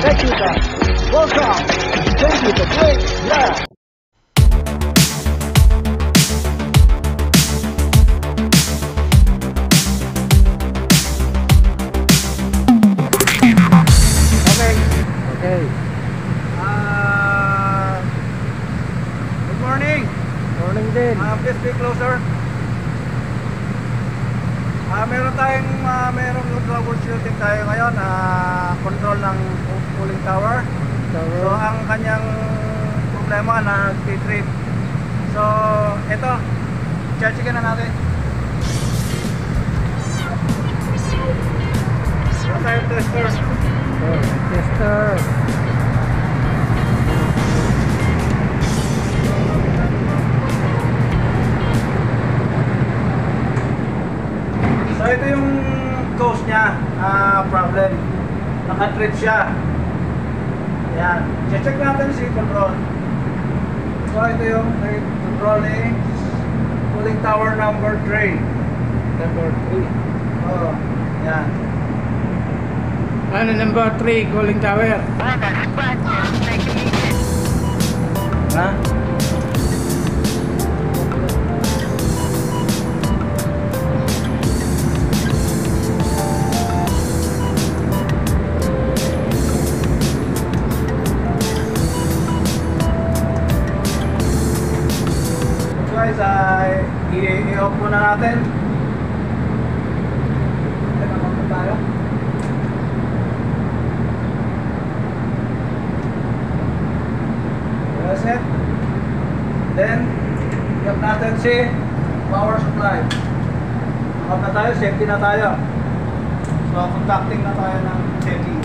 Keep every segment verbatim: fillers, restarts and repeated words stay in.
Technica. Welcome. Thank you to Great Lab. Okay. Okay. Uh, good morning. Morning din. Uh, please be closer. Uh, meron tayong uh, meron troubleshooting tayo ngayon. Uh, control ng cooling tower. Tower. So ang kanyang problema nag-trip. So ito, check-checkin na natin. Meron tayong tester. Oh, tester. So ito yung cause niya, uh, problem. Naka-trip siya. Ayan. Check natin si control. So ito yung control ni cooling tower number three. Number three. Oo. Ayan. Ano number three, cooling tower? Ha? Guys, ay i-off muna natin. Teka muna tayo. Reset. Then, i-off natin si power supply. Off na tayo, safety na tayo. So, contacting na tayo ng safety.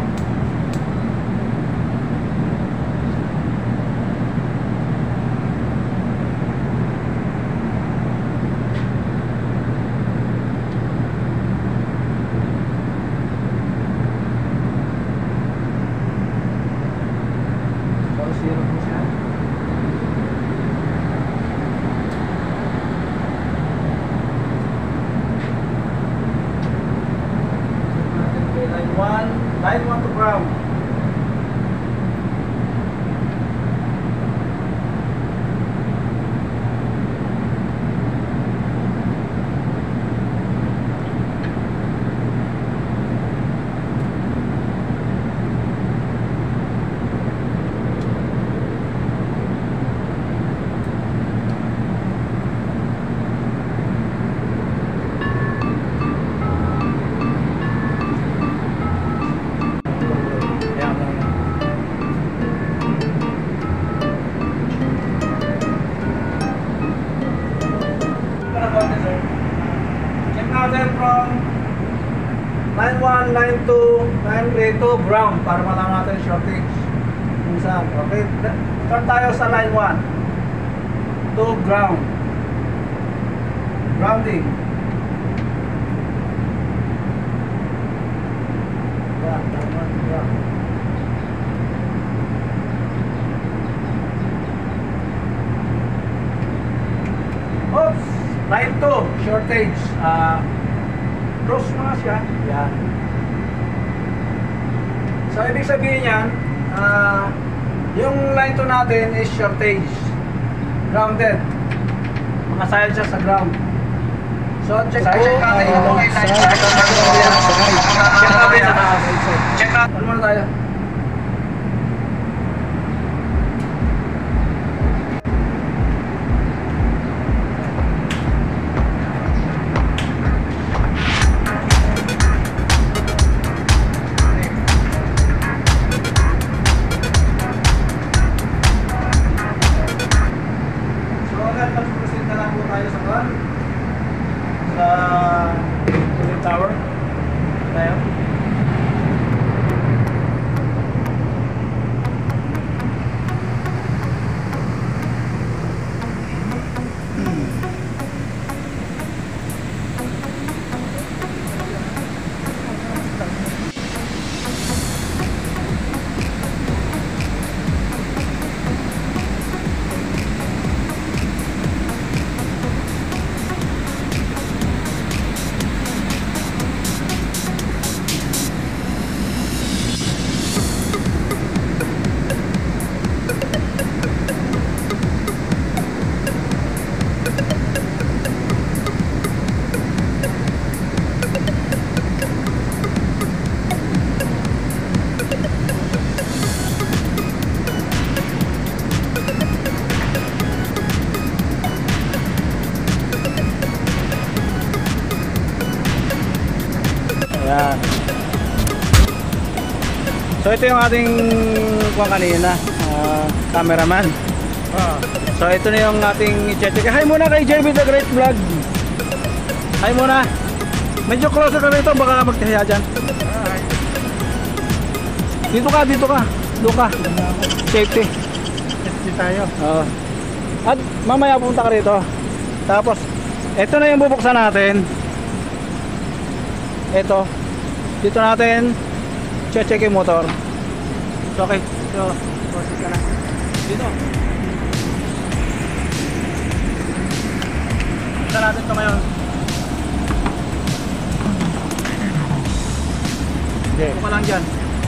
Zero po siya. Line one, line one to ground. Check natin from line one, line two, line three to ground para malaman natin shortage kung saan. Okay, start tayo sa line one to ground. Grounding. Yan, line one to ground. Oops! Line two, shortage. Uh, cross mga siya. Yan. So, ibig sabihin yan, uh, yung line two natin is shortage. Grounded. Makasayad siya sa ground. So, check natin. Check natin. Check natin sa taas. Check natin. Ano muna tayo? Mag-proceed na lang po tayo sa kan sa cooling tower tayo. Yan. So ito yung ating kuha kanina, uh, cameraman. Oh. So ito na yung ating i-check. Hi muna kay J B The Great Vlog. Hi muna. Medyo closer ka rito, baka magtahiya dyan. Alright. Dito ka, dito ka. Dito ka. Safety. Safety tayo. Oo. At mamaya pupunta ka rito. Tapos, ito na yung bubuksan natin. Ito. Dito natin check yung motor. So, okay. So, proceed ka na. Dito. Buksan natin ito ngayon. Okay. Buka lang dyan.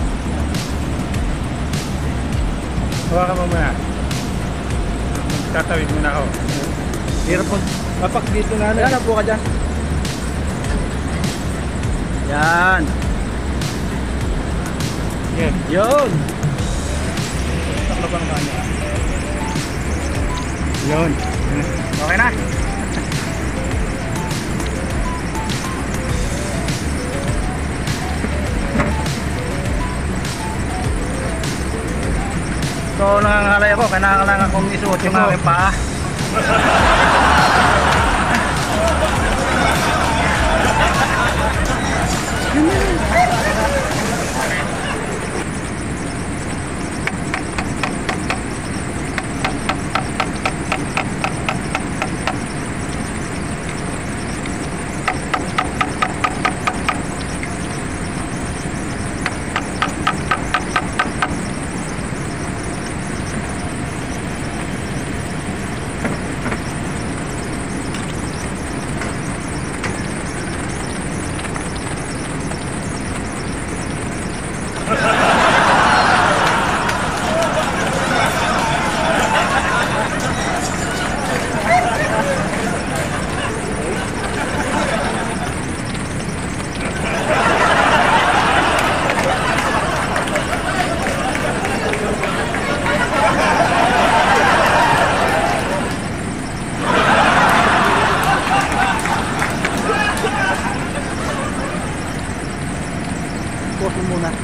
Hawakan mo muna. Tatawid muna ako. Hirap po. Papak dito na. Ayan, napo ka dyan. Yan. Okay. Yun. Taklo pa ng kanya. Yun. Okay na. So nangangalay ako, kailangan akong isuot yung Ito. aking paa. Pause mo muna.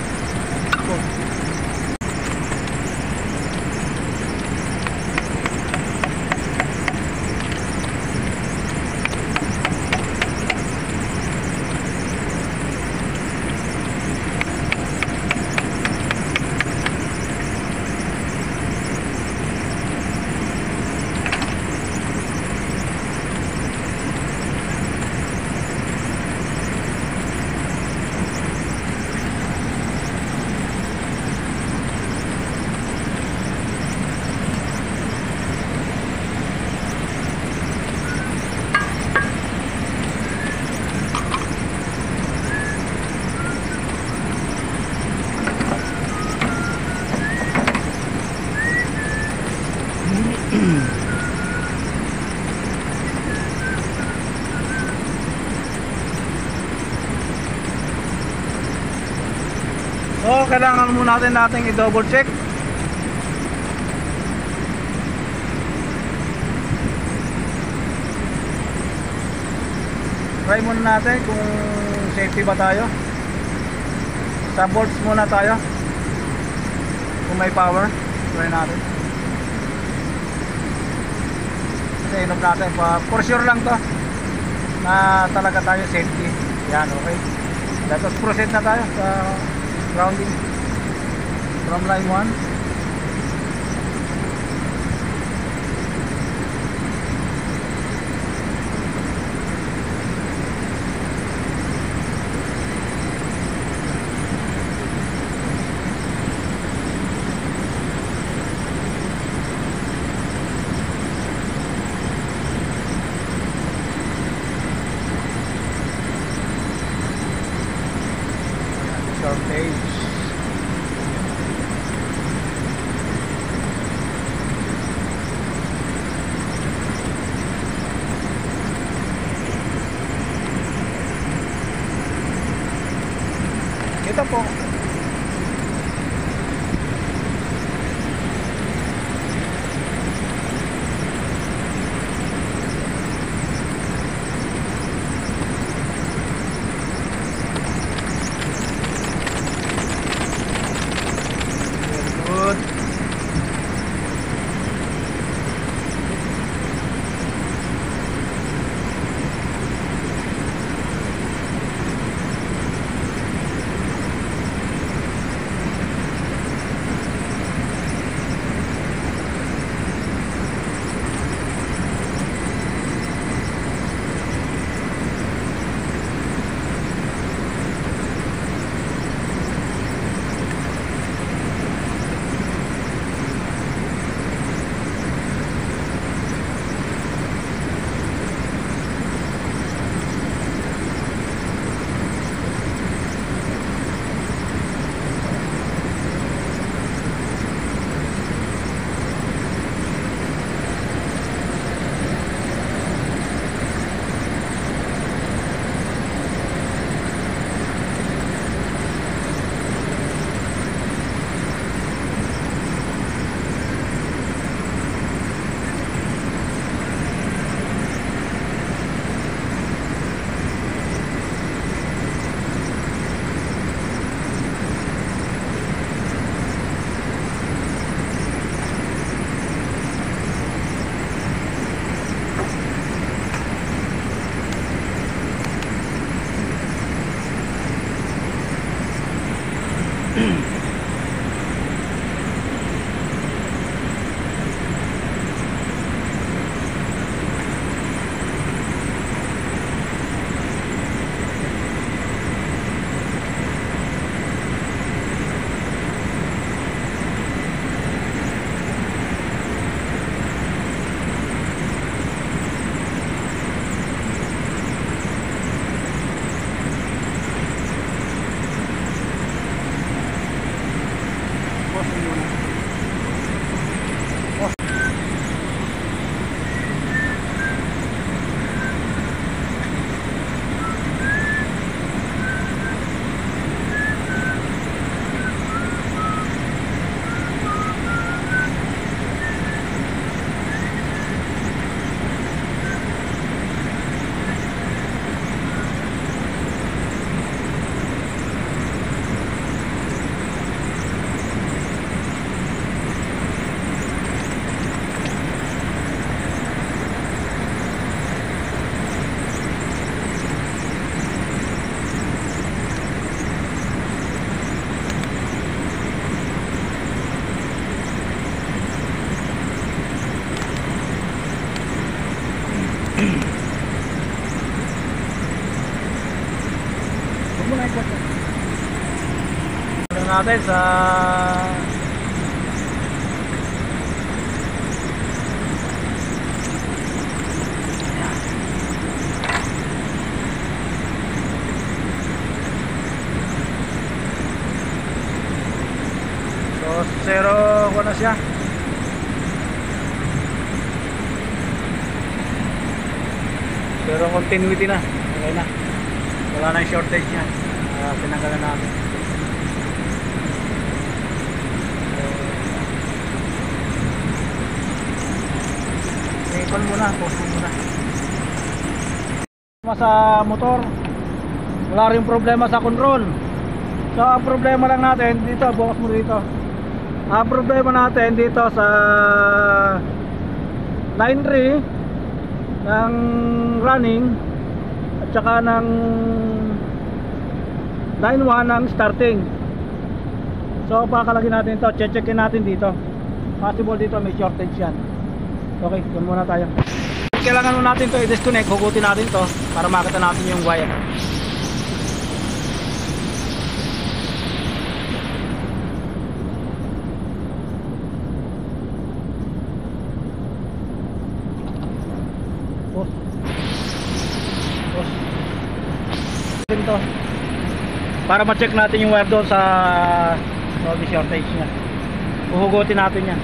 So, kailangan muna natin nating i-double check. Try muna natin kung safety ba tayo. Sa bolts muna tayo. Kung may power, try natin. Kasi inom natin pa. For sure lang to na talaga tayo safety. Yan, okay. Let us proceed na tayo sa grounding from line one. Short page. Ito po. Tingnan natin sa so zero ko na siya. Zero continuity na. Okay na. Wala na yung shortage niya. Uh, pinanggalan natin. Ipon muna, post mo muna. Sa motor, wala rin problema sa control. So ang problema lang natin dito, bukas mo dito. Ang problema natin dito sa line three ng running at saka ng line one ng starting. So pakalagin natin ito, check-checkin natin dito. Possible dito may shortage yan. Okay, doon muna tayo. Kailangan mo natin ito i-disconnect, hugutin natin ito para makita natin yung wire. Pos. Pos. Ito. Para ma-check natin yung wire doon sa no, shortage niya. Huhugutin natin yan.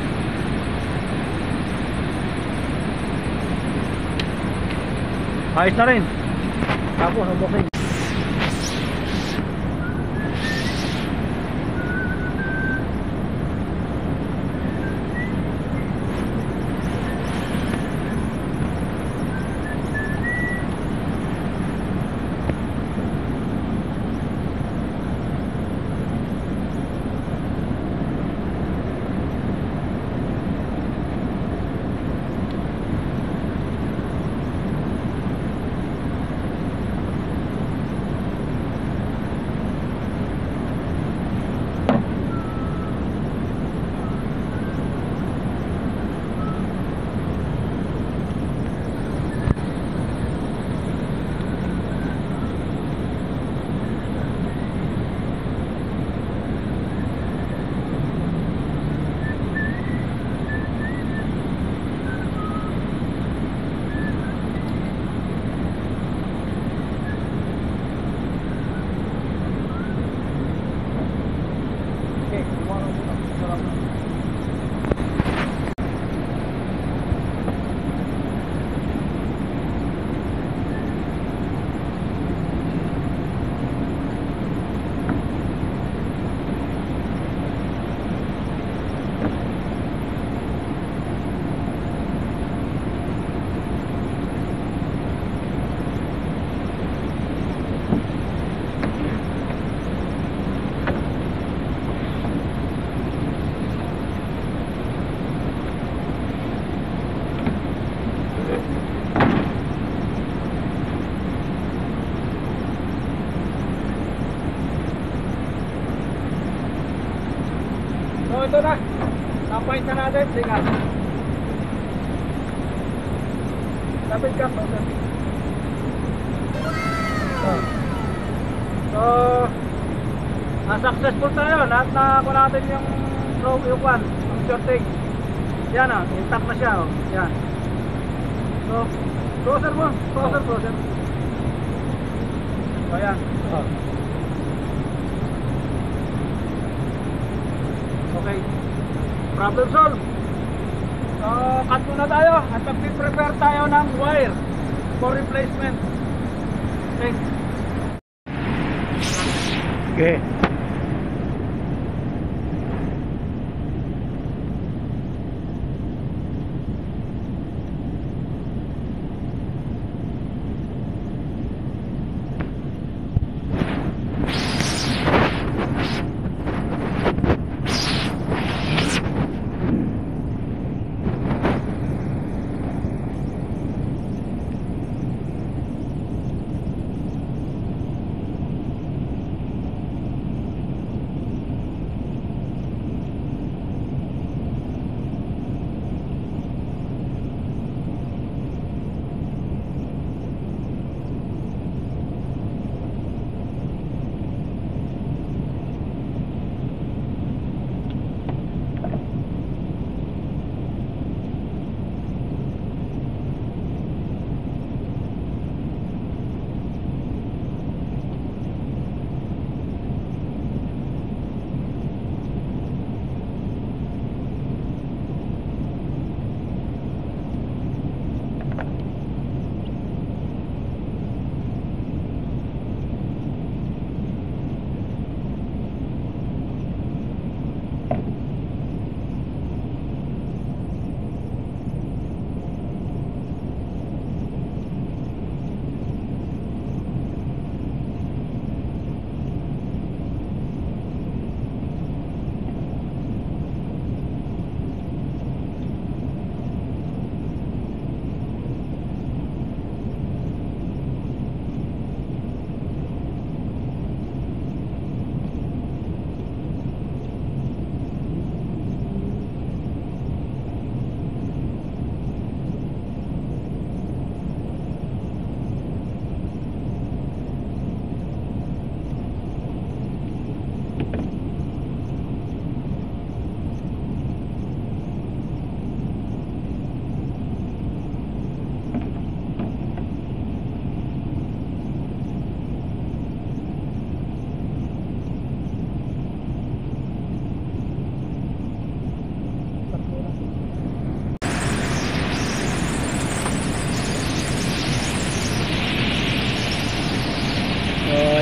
Ayos na rin. Tapos, okay. So ito na, na-point na natin, sikat. Lapit ka, lapit. So, ah, successful tayo, lahat na ako natin yung probe yung one, yung shorting. Yan ah, intact na siya oh, yan. So, closer mo, closer, closer. So yan, oh. Okay, problem solved. So, cut muna tayo at mag-prepare tayo ng wire for replacement. Okay. Okay.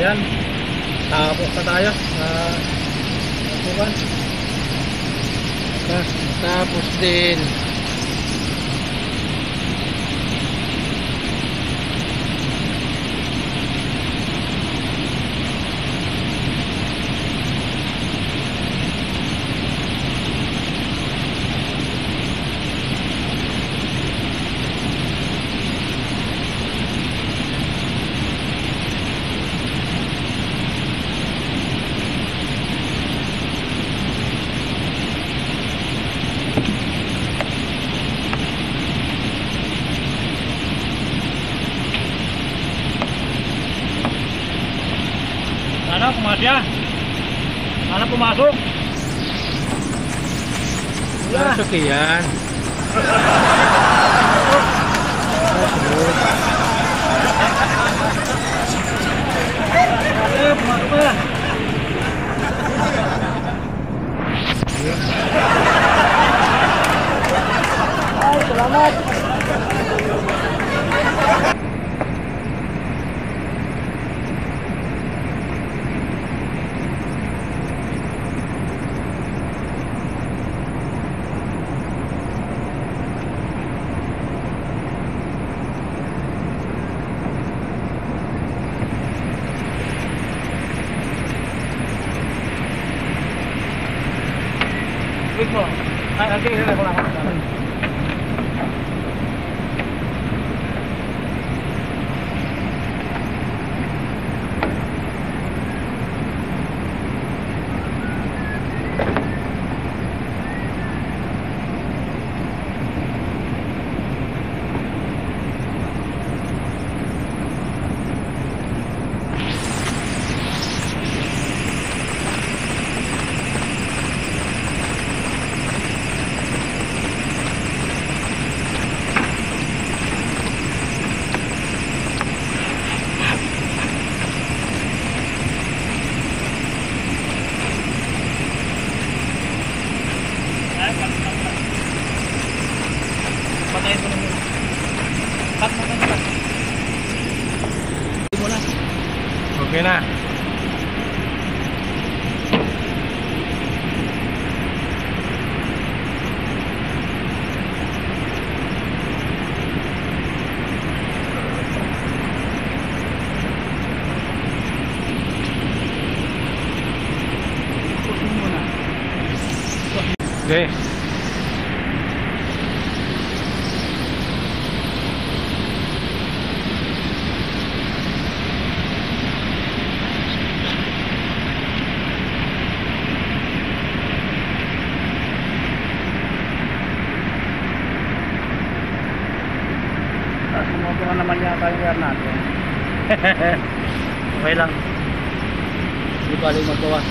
Ayan. Tapos na tayo. Uh, Bukan. Tapos din. Sana pumasok siya. Sana pumasok. Pumasok yan. Eh, pumasok na. Ay, salamat. Wait mo. Ay, okay, okay, wala ka. Patayin mo na muna. Cut mo na muna. Hindi mo na. Okay na. Push mo muna. Okay. Sumoto ka naman yata yung air natin. Okay lang. Hindi balik magbawas.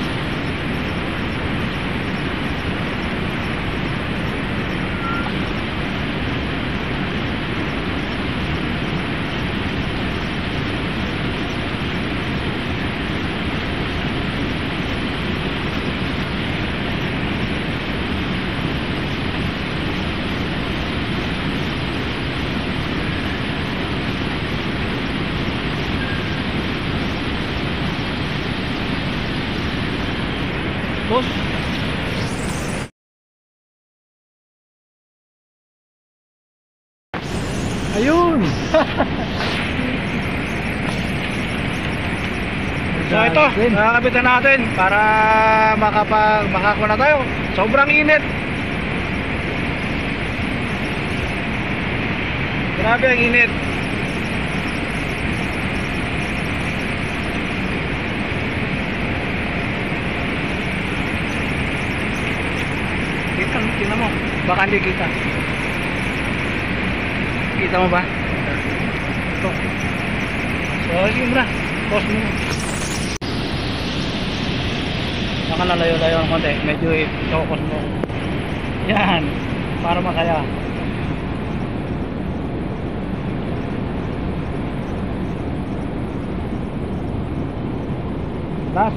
Boss. Ayun. So ito, nakakabitan natin para makapag makakuha na tayo. Sobrang init. Grabe ang init. Kita, tingnan mo. Baka hindi kita. Kita mo ba? Ito. So, sige mo na. Pause mo. Baka nalayo-layo ng konti. Medyo i-focus mo. Yan. Para masaya. Last.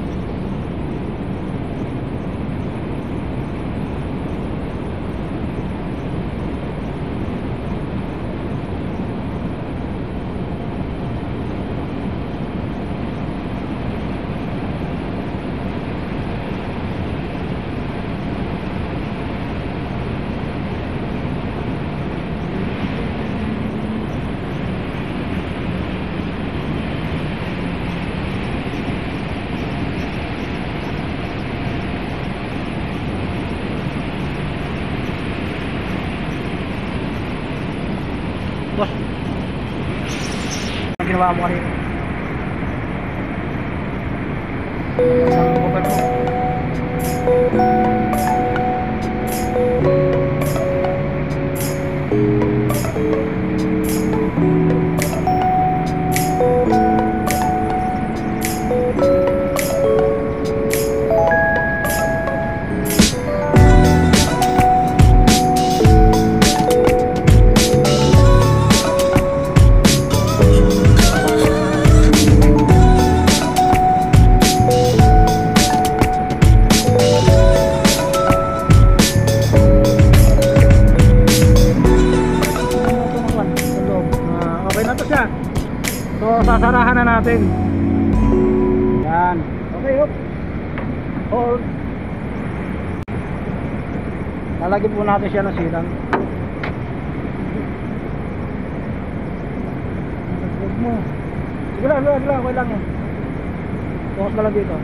ginawa mo kanina. Ang bukad mo. So sasarahan na natin. Yan. Okay, hop. Hold. Lalagyan po natin siya ng silang. Huwag mo. Sige lang, sige lang, okay lang yan. Focus ka lang dito.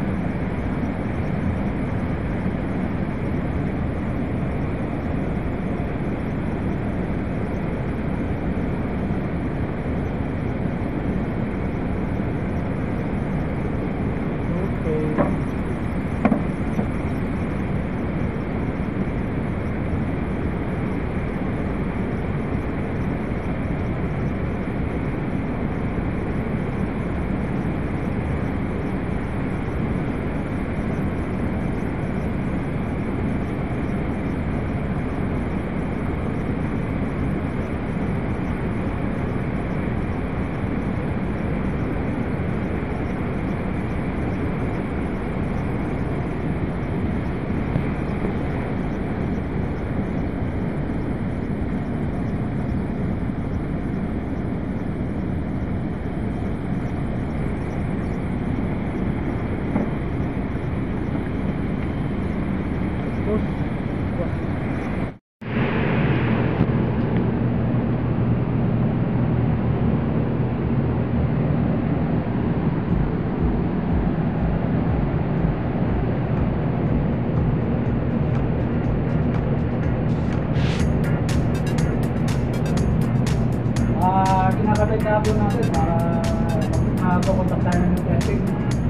Kinakatay na po natin para makakontak tayo ng testing.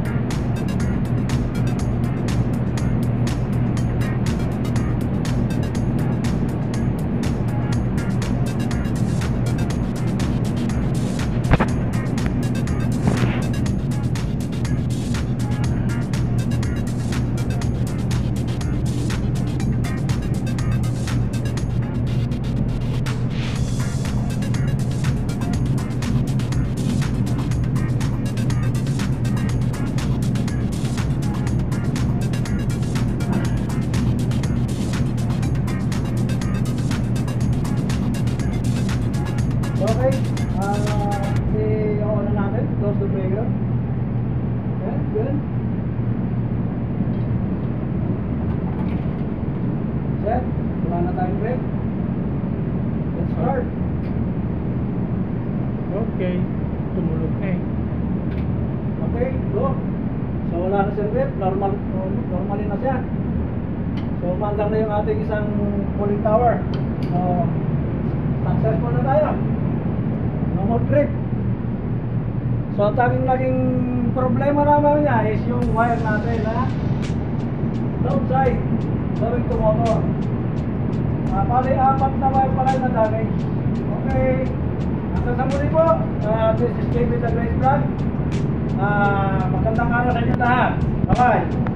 Okay, uh, i-on na natin, close the breaker. Okay, good. Set, wala na tayong brake. Let's start. Okay, tumulog na eh. Okay, go. So wala na siyang brake, normal, normally na siya. So mandang na yung ating isang cooling tower. So, successful na tayo. No more trip. So tanging naging problema naman niya is yung wire natin na load side going to motor. Uh, pali apat na wire pala na damage. Okay. Hanggang sa muli po. Uh, this is J B the Grace Vlog. Uh, magandang araw sa inyo lahat. Bye bye.